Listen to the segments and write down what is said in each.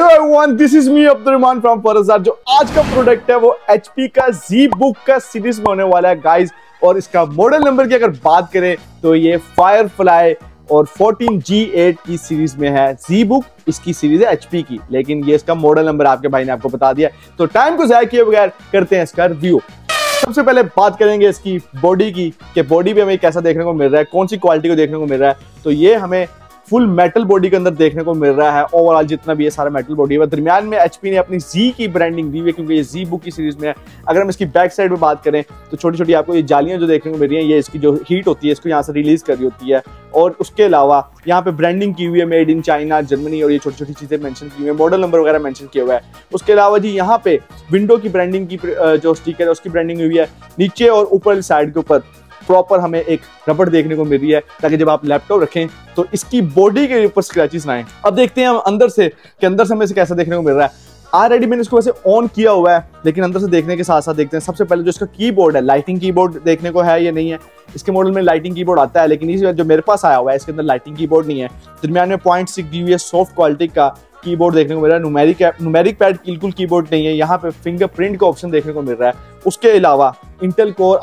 Hello everyone, this is me Abdurrahman from Farzar. जो आज का प्रोडक्ट है वो HP का ZBook का सीरीज में होने वाला है गाइस। और इसका मॉडल नंबर की अगर बात करें तो ये फायरफ्लाई और 14G8 की सीरीज में है। ZBook इसकी सीरीज है HP की, लेकिन ये इसका मॉडल नंबर आपके भाई ने आपको बता दिया। तो टाइम को जाया किए बगैर करते हैं इसका रिव्यू। सबसे पहले बात करेंगे इसकी बॉडी की, कि बॉडी भी हमें कैसा देखने को मिल रहा है, कौन सी क्वालिटी को देखने को मिल रहा है। तो ये हमें फुल मेटल बॉडी के अंदर देखने को मिल रहा है। ओवरऑल जितना भी ये सारा मेटल बॉडी है, दरमियान में HP ने अपनी Z की ब्रांडिंग दी हुई है, क्योंकि ये ZBook की सीरीज में है। अगर हम इसकी बैक साइड में बात करें तो छोटी छोटी आपको ये जालियां जो देखने को मिल रही हैं, ये इसकी जो हीट होती है इसको यहाँ से रिलीज कर रही होती है। और उसके अलावा यहाँ पे ब्रांडिंग की हुई है, मेड इन चाइना, जर्मनी, और ये छोटी छोटी चीजें मेंशन की हुई है, मॉडल नंबर वगैरह मेंशन किया हुआ है। उसके अलावा जी यहाँ पे विंडो की ब्रांडिंग की जो स्टिकर है उसकी ब्रांडिंग हुई है। नीचे और ऊपर साइड के ऊपर प्रॉपर हमें एक रबड़ देखने को मिल रही है, ताकि जब आप लैपटॉप रखें तो इसकी बॉडी के ऊपर स्क्रैचेस ना आए। अब देखते हैं हम अंदर से कि अंदर से हमें इसे कैसा देखने को मिल रहा है। ऑलरेडी मैंने इसको वैसे ऑन किया हुआ है, लेकिन अंदर से देखने के साथ साथ देखते हैं। सबसे पहले जो इसका कीबोर्ड है, लाइटिंग कीबोर्ड देखने को है या नहीं है। इसके मॉडल में लाइटिंग कीबोर्ड आता है, लेकिन इस जो मेरे पास आया हुआ है इसके अंदर लाइटिंग कीबोर्ड नहीं है। दरमियान में 0.6 दी हुई है, सॉफ्ट क्वालिटी का कीबोर्ड देखने को मिल रहा है। न्यूमेरिक पैड बिल्कुल कीबोर्ड नहीं है। यहाँ पे फिंगरप्रिंट का ऑप्शन देखने को मिल रहा है। उसके अलावा इंटेल कोर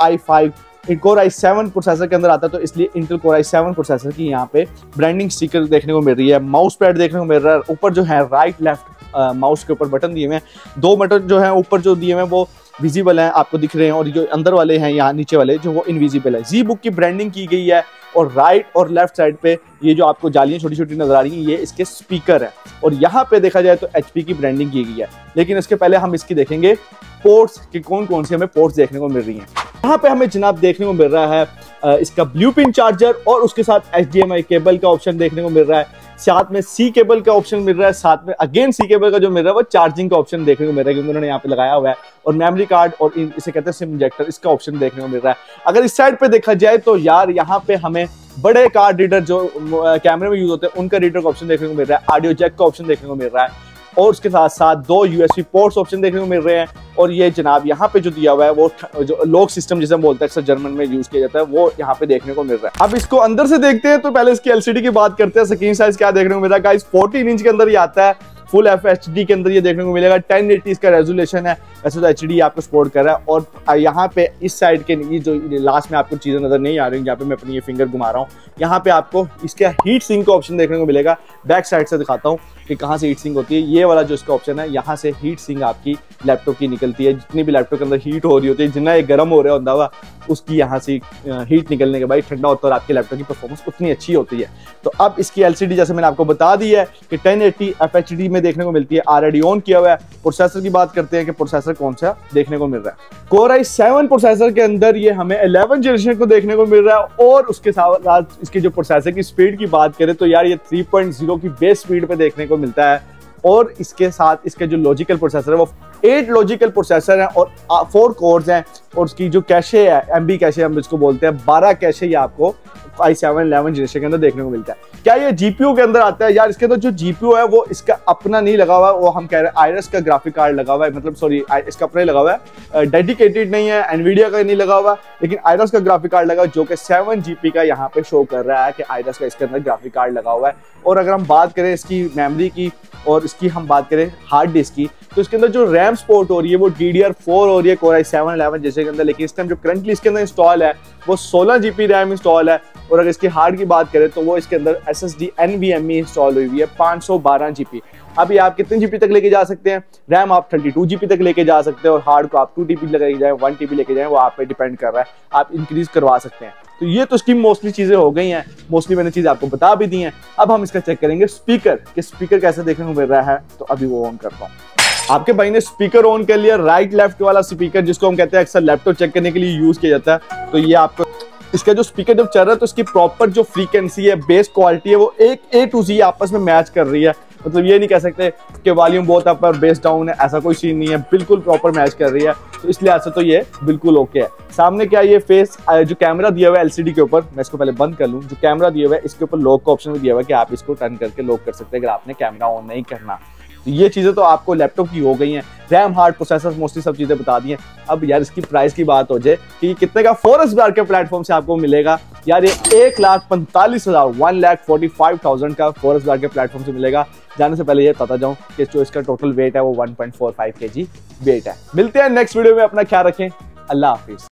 i7 प्रोसेसर के अंदर आता है, तो इसलिए इंटेल कोर i7 प्रोसेसर की यहाँ पे ब्रांडिंग स्टिकर देखने को मिल रही है। माउस पैड देखने को मिल रहा है। ऊपर जो है राइट लेफ्ट माउस के ऊपर बटन दिए हुए हैं, 2 बटन जो है ऊपर जो दिए हुए हैं वो विजिबल हैं, आपको दिख रहे हैं, और जो अंदर वाले हैं यहाँ नीचे वाले जो वो इनविजिबल है। ZBook की ब्रांडिंग की गई है। और राइट और लेफ्ट साइड पे ये जो आपको जालियां छोटी छोटी नजर आ रही हैं, ये इसके स्पीकर है। और यहाँ पे देखा जाए तो HP की ब्रांडिंग की गई है। लेकिन इसके पहले हम इसकी देखेंगे पोर्ट्स कि कौन कौन से हमें पोर्ट्स देखने को मिल रही हैं। यहाँ पे हमें जनाब देखने को मिल रहा है इसका ब्लू पिन चार्जर, और उसके साथ HDMI केबल का ऑप्शन देखने को मिल रहा है। साथ में C केबल का ऑप्शन मिल रहा है। साथ में अगेन C केबल का जो मिल रहा है वो चार्जिंग का ऑप्शन देखने को मिल रहा है, क्योंकि उन्होंने यहाँ पे लगाया हुआ है। और मेमोरी कार्ड और इसे कहते हैं सिम इंजेक्टर, इसका ऑप्शन देखने को मिल रहा है। अगर इस साइड पे देखा जाए तो यार यहाँ पे हमें बड़े कार्ड रीडर जो कैमरे में यूज होते हैं उनका रीडर का ऑप्शन देखने को मिल रहा है। ऑडियो जैक का ऑप्शन देखने को मिल रहा है। और उसके साथ साथ 2 USB पोर्ट्स ऑप्शन देखने को मिल रहे हैं। और ये जनाब यहाँ पे जो दिया हुआ है वो जो लॉक सिस्टम जिसे हम बोलते हैं, अक्सर जर्मन में यूज किया जाता है, वो यहाँ पे देखने को मिल रहा है। अब इसको अंदर से देखते हैं, तो पहले इसकी LCD की बात करते हैं। स्क्रीन साइज क्या देखने को मिल रहा है गाइस, 14 इंच के अंदर ये आता है। फुल FHD के अंदर ये देखने को मिलेगा। 1080 इसका रेजोल्यूशन है। वैसे तो HD आपको सपोर्ट कर रहा है। और यहाँ पे इस साइड के ये जो लास्ट में आपको चीजें नजर नहीं आ रही, जहाँ पे मैं अपनी ये फिंगर घुमा रहा हूँ, यहाँ पे आपको इसका हीट सिंक का ऑप्शन देखने को मिलेगा। बैक साइड से दिखाता हूँ कि कहाँ से हीट सिंक होती है। ये वाला जो इसका ऑप्शन है, यहाँ से हीट सिंक आपकी लैपटॉप की निकलती है। जितनी भी लैपटॉप के अंदर हीट हो रही होती है, जितना ये गर्म हो रहा होता हुआ, उसकी यहाँ से हीट निकलने के बाद ठंडा होता है और आपके लैपटॉप की परफॉर्मेंस उतनी अच्छी होती है। तो अब इसकी LCD जैसे मैंने आपको बता दी है कि 1080 FHD में देखने को मिलती है। ऑलरेडी ऑन किया हुआ है। प्रोसेसर की बात करते हैं कि प्रोसेसर कौन सा देखने को मिल रहा है। कोर i7 प्रोसेसर के अंदर ये हमें 11 जनरेशन को देखने को मिल रहा है। और उसके साथ इसकी जो प्रोसेसर की स्पीड की बात करें तो यार ये 3.0 की बेस स्पीड पे देखने को मिलता है। और इसके साथ इसके जो लॉजिकल प्रोसेसर है वो 8 लॉजिकल प्रोसेसर हैं और 4 कोर्स हैं। और उसकी जो कैशे है, MB कैशे हम इसको बोलते हैं, 12 कैशे ये आपको i7 11 जनरेशन के अंदर देखने को मिलता है। क्या ये GPU के अंदर आता है? यार इसके अंदर जो GPU है वो इसका अपना नहीं लगा हुआ है, वो हम कह रहे हैं आयरस का ग्राफिक कार्ड लगा हुआ है, मतलब सॉरी इसका अपना ही लगा हुआ है, डेडिकेटेड नहीं है, एनवीडिया का नहीं लगा हुआ, लेकिन आयरस का ग्राफिक कार्ड लगा, जो कि 7GB का यहाँ पे शो कर रहा है कि आयरस का इसके अंदर ग्राफिक कार्ड लगा हुआ है। और अगर हम बात करें इसकी मेमोरी की और इसकी हम बात करें हार्ड डिस्क की, तो इसके अंदर जो रैम सपोर्ट हो रही है वो DDR4 हो रही है कोर i7 11 जैसे के अंदर। लेकिन इस टाइम जो करंटली इसके अंदर इंस्टॉल है वो 16GB रैम इंस्टॉल है। और अगर इसकी हार्ड की बात करें तो वो इसके अंदर SSD NVMe इंस्टॉल हुई है 512GB। अभी आप कितने GB तक लेके जा सकते हैं? रैम आप 32GB तक लेके जा सकते हैं, और हार्ड को आप 2TB लेके जाए, 1TB लेके जाए, वो आप पे डिपेंड कर रहा है, आप इंक्रीज करवा सकते हैं। तो ये तो इसकी मोस्टली चीजें हो गई हैं, मोस्टली मैंने चीजें आपको बता भी दी हैं। अब हम इसका चेक करेंगे स्पीकर कि स्पीकर कैसे देखने को मिल रहा है। तो अभी वो ऑन करता हूँ। आपके भाई ने स्पीकर ऑन कर लिया। राइट लेफ्ट वाला स्पीकर जिसको हम कहते हैं अक्सर लैपटॉप चेक करने के लिए यूज किया जाता है। तो ये आपको इसका जो स्पीकर जब चल रहा है तो इसकी प्रॉपर जो फ्रीक्वेंसी है, बेस क्वालिटी है, वो एक A to Z आपस में मैच कर रही है। मतलब ये नहीं कह सकते कि वॉल्यूम बहुत अप और बेस डाउन है, ऐसा कोई सीन नहीं है, बिल्कुल प्रॉपर मैच कर रही है। तो इसलिए ऐसा तो ये बिल्कुल ओके है। सामने क्या ये फेस जो कैमरा दिया हुआ है LCD के ऊपर, मैं इसको पहले बंद कर लूँ, जो कैमरा दिया हुआ है इसके ऊपर लॉक का ऑप्शन भी दिया हुआ है कि आप इसको टर्न करके लॉक कर सकते हैं अगर आपने कैमरा ऑन नहीं करना। तो ये चीजें तो आपको लैपटॉप की हो गई हैं। रैम, हार्ड, प्रोसेसर, मोस्टली सब चीजें बता दी हैं। अब यार इसकी प्राइस की बात हो जाए कि कितने का फोरस बार के प्लेटफॉर्म से आपको मिलेगा यार, ये 1,45,000 1,45,000 का फोरस बार के प्लेटफॉर्म से मिलेगा। जाने से पहले ये बताता जाऊं कि जो इसका टोटल वेट है वो 1.45 kg वेट है। मिलते हैं नेक्स्ट वीडियो में, अपना ख्याल रखें, अल्लाह हाफिज।